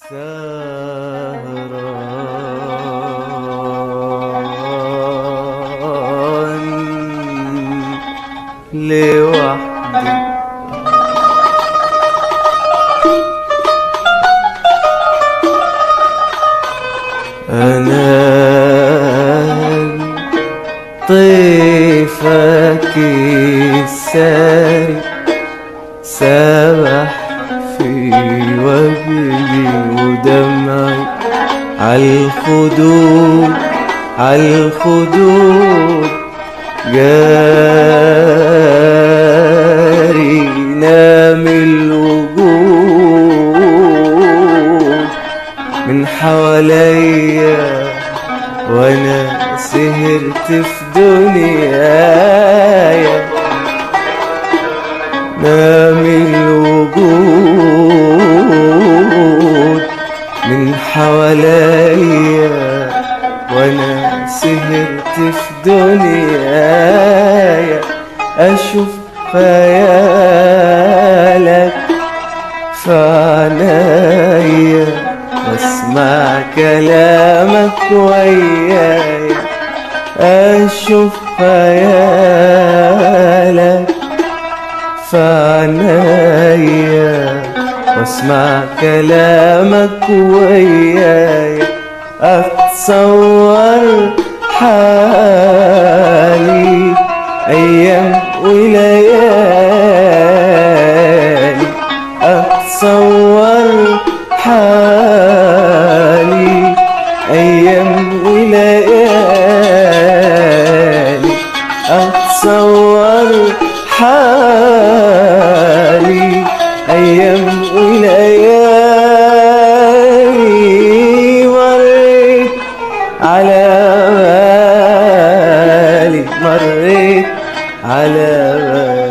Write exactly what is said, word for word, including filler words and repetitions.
سهران لوحدي أنا طيفك الساري سبح في وجهي ودمعي عالخدود عالخدود جاري نام الوجود من حواليا وانا سهرت في دنيايا نام الوجود من حواليا وانا سهرت في دنيايا اشوف خيالك في عينيا واسمع كلامك ويايا اشوف خيالك في عينيا واسمع كلامك ويايا اتصور حالي ايام وليالي اتصور حالي ايام وليالي اتصور حالي ايام وليالي مريت على بالي مريت على بالي